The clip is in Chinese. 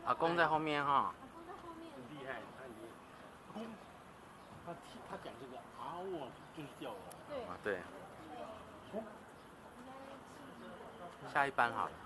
阿公在后面哈。 阿公在后面。 很厉害，他很厉害。他讲这个啊，我就是叫我。 对。 啊，对。 应该下一班好了。